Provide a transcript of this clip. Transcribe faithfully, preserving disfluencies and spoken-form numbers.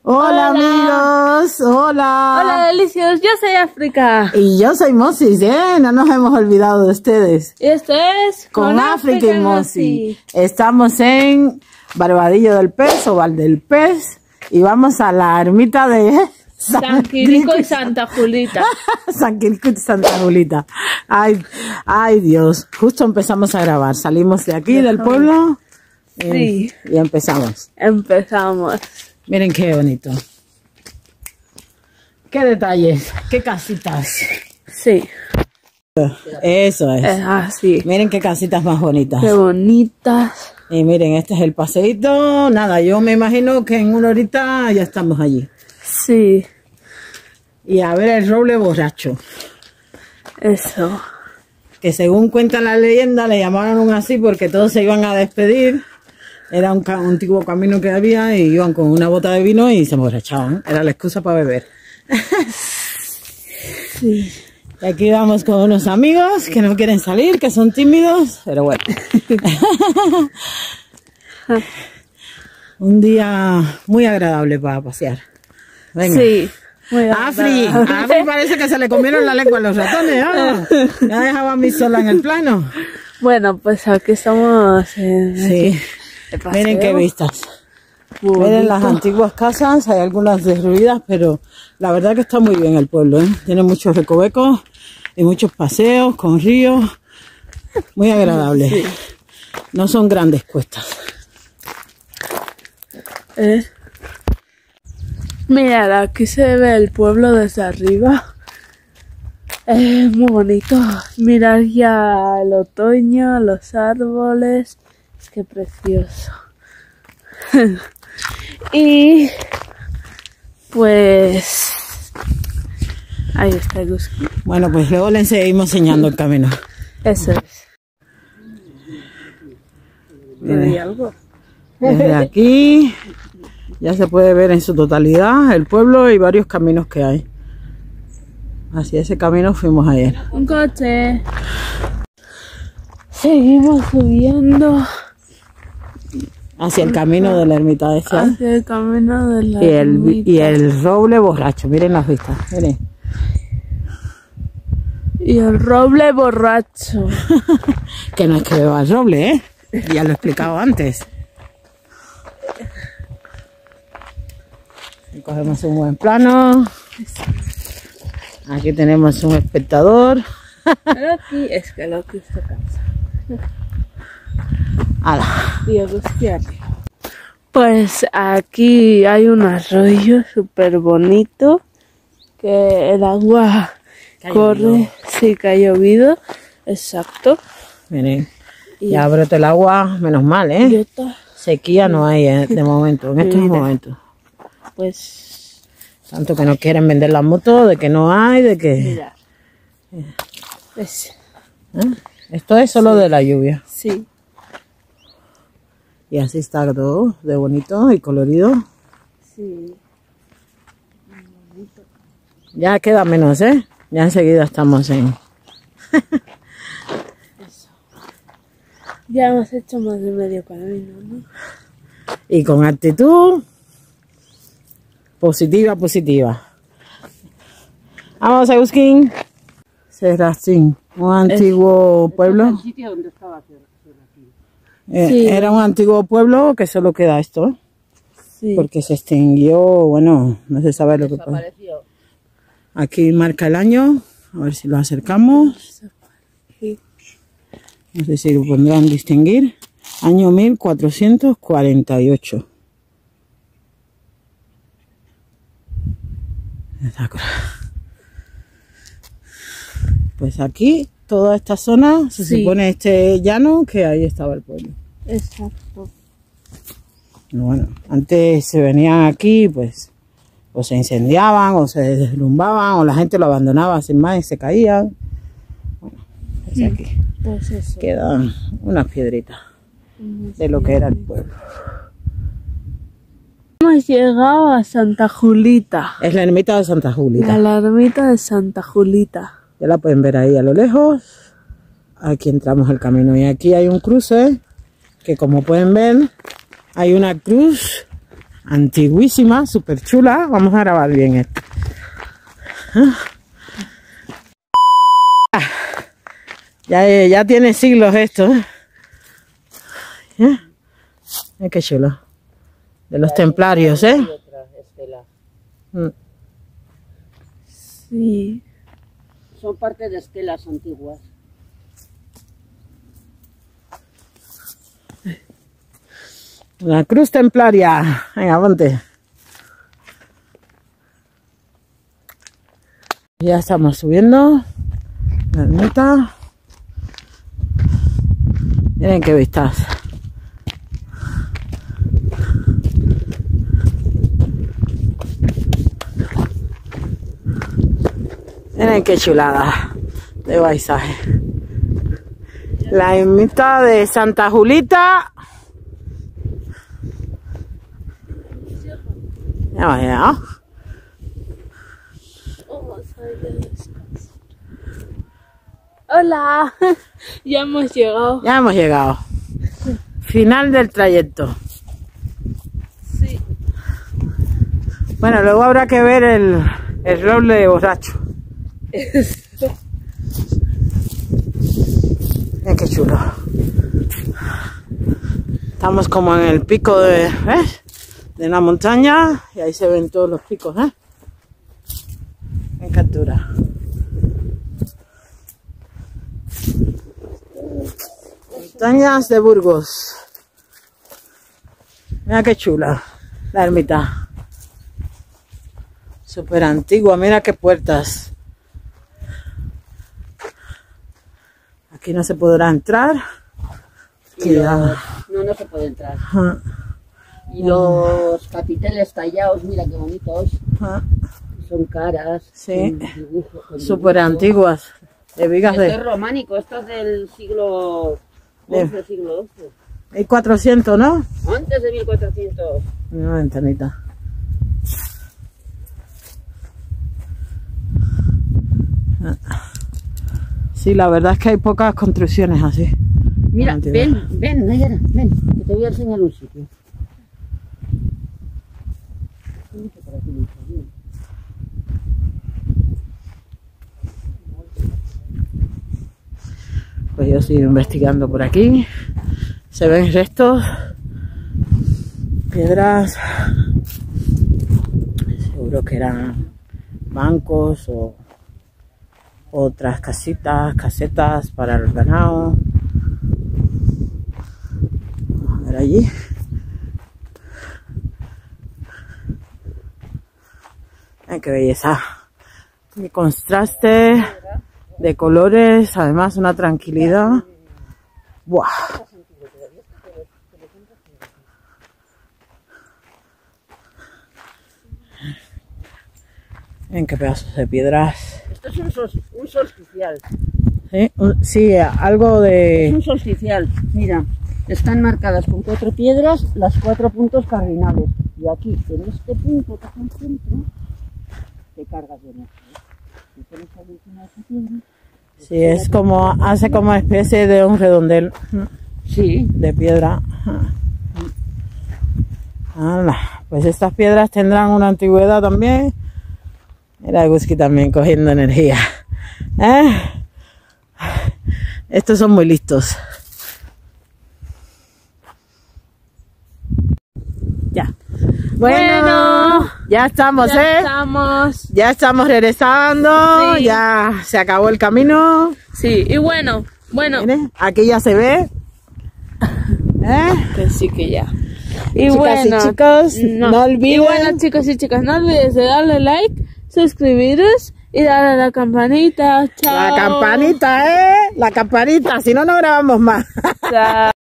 Hola, hola amigos, hola. Hola delicios, yo soy África. Y yo soy Mosis, ¿eh? No nos hemos olvidado de ustedes. Y esto es Con, con África y Mosis. Estamos en Barbadillo del Pez o Val del Pez y vamos a la ermita de San Quirico y Santa Julita. San Quirico y Santa Julita. Ay, ay Dios, justo empezamos a grabar. Salimos de aquí del pueblo y, sí. y empezamos. Empezamos. Miren qué bonito. Qué detalles, qué casitas. Sí. Eso es. Es así. Miren qué casitas más bonitas. Qué bonitas. Y miren, este es el paseíto. Nada, yo me imagino que en una horita ya estamos allí. Sí. Y a ver el roble borracho. Eso. Que según cuenta la leyenda le llamaron así porque todos se iban a despedir. Era un, un antiguo camino que había y iban con una bota de vino y se emborrachaban. Era la excusa para beber. Sí. Y aquí vamos con unos amigos que no quieren salir, que son tímidos, pero bueno. Un día muy agradable para pasear. Venga. Sí. Muy Afri, Afri parece que se le comieron la lengua a los ratones, ¿no? Ya dejaba a mí sola en el plano. Bueno, pues aquí estamos en... Sí. Miren qué vistas. Muy Miren bonito. Las antiguas casas, hay algunas derruidas, pero la verdad que está muy bien el pueblo, ¿eh? Tiene muchos recovecos y muchos paseos con ríos. Muy agradable. Sí. No son grandes cuestas. ¿Eh? Mirad, aquí se ve el pueblo desde arriba. Es muy bonito. Mirad ya el otoño, los árboles. Es que precioso. Y pues ahí está Guski. Bueno, pues luego le seguimos enseñando el camino. Eso es. ¿Hay algo? Desde aquí ya se puede ver en su totalidad el pueblo y varios caminos que hay. Hacia ese camino fuimos ayer. Un coche. Seguimos subiendo. Hacia el camino de la ermita de esa. Hacia el camino de la y el, ermita. Y el roble borracho. Miren las vistas. Miren. Y el roble borracho. Que no es que beba el roble, ¿eh? Ya lo he explicado antes. Y cogemos un buen plano. Aquí tenemos un espectador. Loki, es que Loki se cansa. ¡Hala! Pues aquí hay un arroyo súper bonito. Que el agua que corre. Llovido. Sí, que ha llovido. Exacto. Miren. Y ya brota el agua, menos mal, ¿eh? Yota. Sequía no hay ¿eh? de momento, en estos Mira. momentos. Pues... Tanto que no quieren vender la moto, de que no hay, de que... Mira. Es... ¿Eh? Esto es solo sí. de la lluvia. Sí. Y así está todo, de bonito y colorido. Sí. Bonito. Ya queda menos, ¿eh? Ya enseguida estamos en... Eso. Ya hemos hecho más de medio camino, ¿no? Y con actitud positiva, positiva. Vamos a Agustín. Serracín, un antiguo es, pueblo. ¿Es el sitio donde estaba eh, sí. Era un antiguo pueblo que solo queda esto. Sí. Porque se extinguió, bueno, no se sabe lo que pasó. Aquí marca el año, a ver si lo acercamos. Sí. No sé si lo pondrán distinguir. Año mil cuatrocientos cuarenta y ocho. Pues aquí, toda esta zona, se sí. supone este llano, que ahí estaba el pueblo. Exacto. Bueno, antes se venían aquí, pues, o se incendiaban, o se deslumbraban, o la gente lo abandonaba sin más y se caían. Bueno, pues aquí pues eso. Quedan unas piedritas de lo que era el pueblo. Hemos llegado a Santa Julita. Es la ermita de Santa Julita. A la ermita de Santa Julita. Ya la pueden ver ahí a lo lejos. Aquí entramos al camino y aquí hay un cruce que, como pueden ver, hay una cruz Antiguísima, súper chula. Vamos a grabar bien esto. Ya, ya tiene siglos esto. ¿Eh? Eh, qué chulo. De los templarios, ¿eh? Mm. Sí. Son parte de estelas antiguas. La cruz templaria. Venga, ponte. Ya estamos subiendo. La ermita. Miren qué vistas. Miren qué chulada de paisaje. La ermita de Santa Julita. Ya hemos llegado. Hola, ya hemos llegado. Ya hemos llegado. Final del trayecto. Sí. Bueno, luego habrá que ver el, el roble de borracho. Mira qué chulo. Estamos como en el pico de, ¿ves? de una montaña y ahí se ven todos los picos, ¿eh? En captura. Montañas de Burgos. Mira qué chula la ermita. Súper antigua, mira qué puertas. Aquí no se podrá entrar. Y los, no, no se puede entrar. Ajá. Y los capiteles tallados, mira qué bonitos. Ajá. Son caras. Sí. Dibujo, Súper antiguas. De vigas Esto de... es románico, esto es del siglo once, siglo doce. Hay cuatrocientos, ¿no? Antes de mil cuatrocientos. Una ventanita. Sí, la verdad es que hay pocas construcciones así. Mira, ven, ven, Nayara, ven, que te voy a enseñar un sitio. Pues yo sigo investigando por aquí. Se ven restos, piedras. Seguro que eran bancos o otras casitas, casetas para el ganado. Vamos a ver allí. Ay, qué belleza. Qué contraste de colores, además una tranquilidad. ¡Buah! En qué pedazos de piedras. Esto es un, sol, un solsticial. Sí, un, sí, algo de... Es un solsticial. Mira, están marcadas con cuatro piedras las cuatro puntos cardinales. Y aquí, en este punto que está al centro, te cargas de energía. Si pones ahí encima de esa piedra... Sí, es como, hace como especie de un redondel. Sí. De piedra. Anda, pues estas piedras tendrán una antigüedad también. Mira Guski también cogiendo energía. ¿Eh? Estos son muy listos. Ya. Bueno, bueno, ya estamos, ya ¿eh? Estamos. Ya estamos regresando. Sí. Ya se acabó el camino. Sí, y bueno, bueno. Mire, aquí ya se ve. ¿Eh? Que sí que ya. Y Chicas bueno, y chicos, no. no olviden. Y bueno, chicos y chicas, no olvides de darle like, suscribiros y darle a la campanita. Chao. La campanita, ¿eh? La campanita, si no, no grabamos más. Chao.